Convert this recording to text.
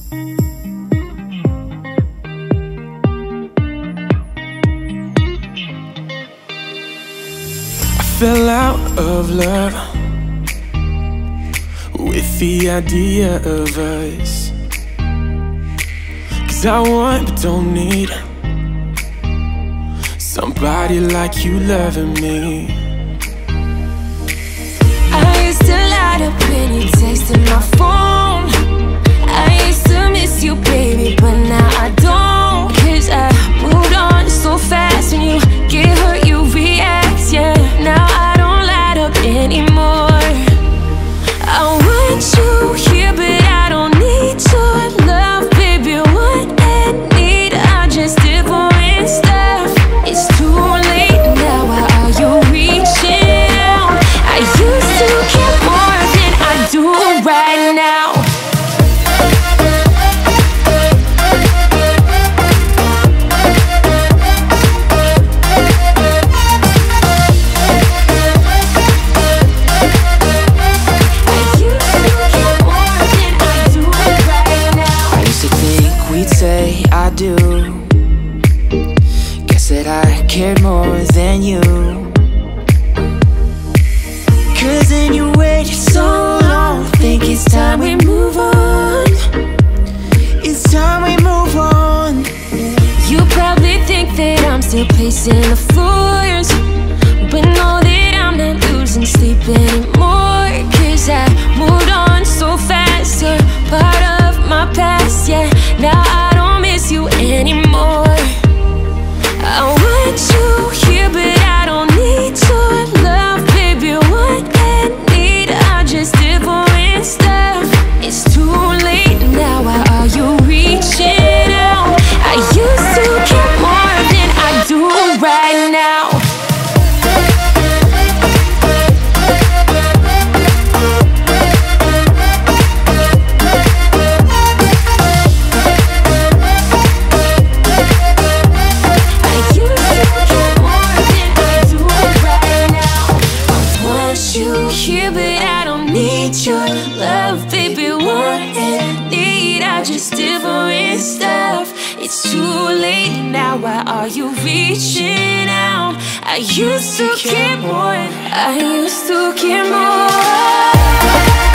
Fell out of love with the idea of us, 'cause I want but don't need somebody like you loving me. I used to light up when you texted my phone. I used to miss you, baby, but now I don't, 'cause I moved on so fast. When you get hurt, you react, yeah. Now I don't light up anymore. I want you here, but I don't need your love, baby. Want and need, I just did for and stuff. It's too late now, why are you reaching out? I used to care more than I do right now. Say I do. Guess that I cared more than you, 'cause then you waited so long. Think it's time we move on. It's time we move on. You probably think that I'm still pacing the floors, but know that I'm not losing sleep anymore, 'cause I moved on so fast. You're part of my past, yeah. Now I don't miss you anymore. I want you here, but I don't need your love, baby. Want and need, I just did for and stuff. It's too late now, why are you reaching out? I used to care more than I do right now. Here, but I don't need your love, baby. Want and need, I just did for and stuff. It's too late now, why are you reaching out? I used to care more. I used to care more.